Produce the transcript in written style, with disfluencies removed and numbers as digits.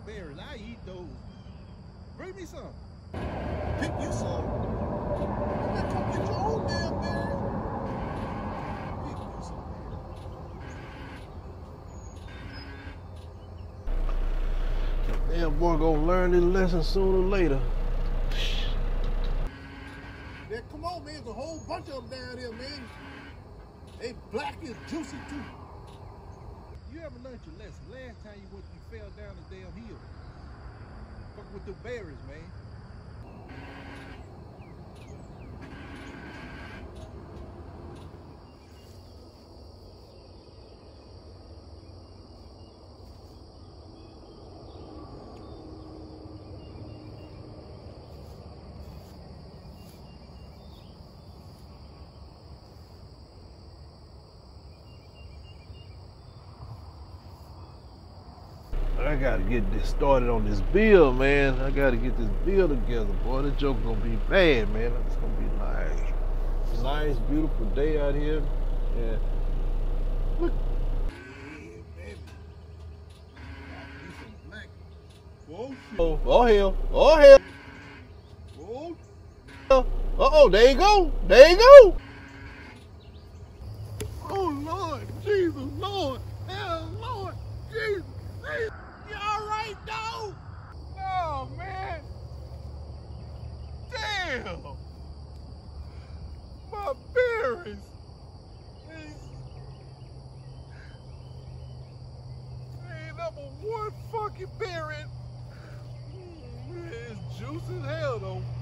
berries. I eat those. Bring me some. Pick you some. Man, come get your own damn berries. Pick you some. Damn boy gonna learn this lesson sooner or later. Man, come on, man. There's a whole bunch of them down here, man. They black and juicy, too. You ever learned your lesson? Last time you fell down the damn hill. Fuck with the berries, man. I gotta get this started on this bill, man. I gotta get this bill together, boy. This joke gonna be bad, man. It's gonna be nice, beautiful day out here. Yeah. Look. Yeah, baby. You some black. Whoa, shit. Oh hell. Oh hell. Whoa. Uh-oh, there you go. There you go. Oh, Lord. Jesus, Lord. Hell, Lord. Jesus. Jesus. You all right, dog? Oh, man. Damn. My berries. Ain't number one fucking berry. Man, it's juicy as hell, though.